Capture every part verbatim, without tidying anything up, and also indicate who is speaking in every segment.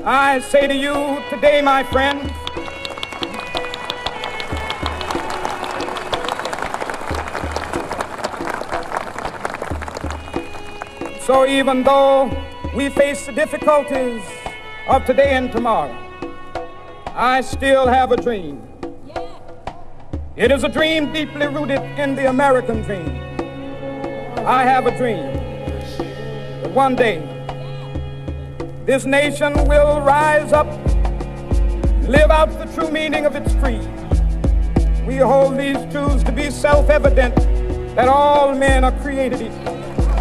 Speaker 1: I say to you today, my friends, so even though we face the difficulties of today and tomorrow, I still have a dream. It is a dream deeply rooted in the American dream. I have a dream that one day this nation will rise up, live out the true meaning of its creed. We hold these truths to be self-evident, that all men are created equal.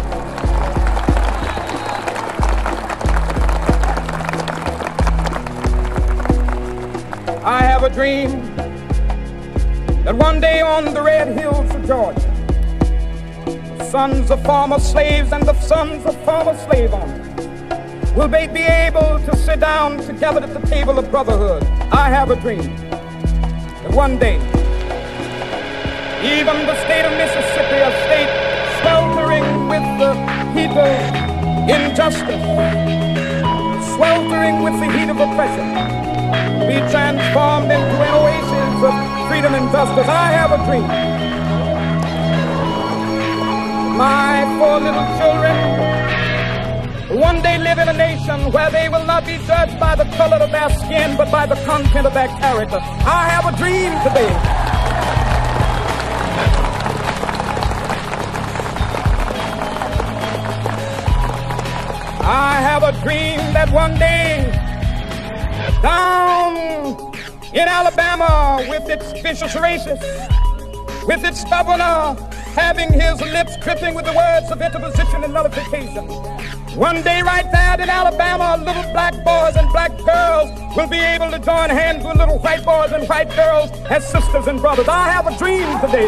Speaker 1: I have a dream that one day on the red hills of Georgia, the sons of former slaves and the sons of former slave owners will be able to sit down together at the table of brotherhood. I have a dream that one day, even the state of Mississippi, a state sweltering with the heat of injustice, sweltering with the heat of oppression, be transformed into an oasis of freedom and justice. I have a dream. My four little children one day live in a nation where they will not be judged by the color of their skin, but by the content of their character. I have a dream today. I have a dream that one day, down in Alabama, with its vicious racists, with its governor having his lips dripping with the words of interposition and nullification, one day right there in Alabama, little black boys and black girls will be able to join hands with little white boys and white girls as sisters and brothers. I have a dream today.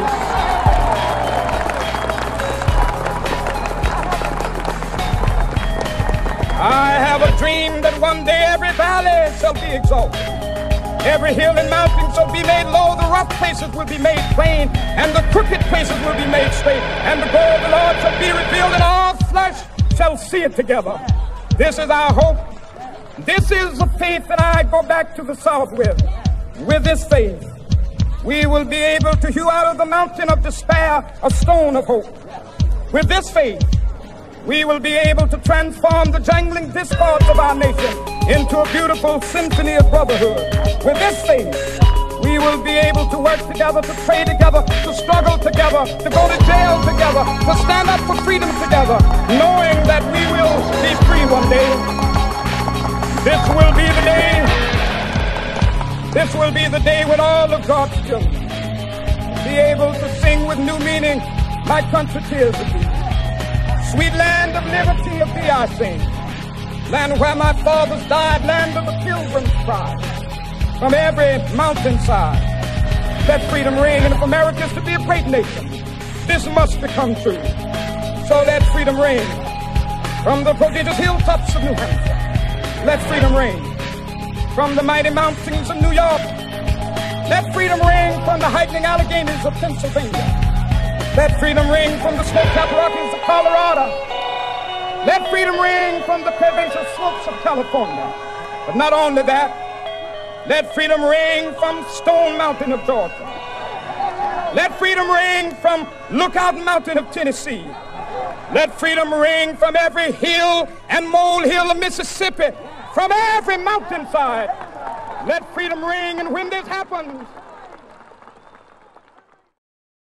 Speaker 1: I have a dream that one day every valley shall be exalted, every hill and mountain shall be made low, the rough places will be made plain, and the crooked places will be made straight, and the glory of the Lord shall be revealed, and all flesh shall see it together. This is our hope. This is the faith that I go back to the South with. With this faith, we will be able to hew out of the mountain of despair a stone of hope. With this faith, we will be able to transform the jangling discords of our nation into a beautiful symphony of brotherhood. With this faith, we will be able to work together, to pray together, to struggle together, to go to jail together, to stand up for freedom together, knowing that we will be free one day. This will be the day, this will be the day when all of God's children be able to sing with new meaning, "My country tears of thee." Sweet land of liberty of thee I sing, land where my fathers died, land of the pilgrim's pride. From every mountainside, let freedom ring, and if America is to be a great nation, this must become true. So let freedom ring from the prodigious hilltops of New Hampshire. Let freedom ring from the mighty mountains of New York. Let freedom ring from the heightening Alleghanies of Pennsylvania. Let freedom ring from the snow-capped Rockies of Colorado. Let freedom ring from the pervasive slopes of California. But not only that, let freedom ring from Stone Mountain of Georgia. Let freedom ring from Lookout Mountain of Tennessee. Let freedom ring from every hill and molehill of Mississippi, from every mountainside. Let freedom ring, and when this happens,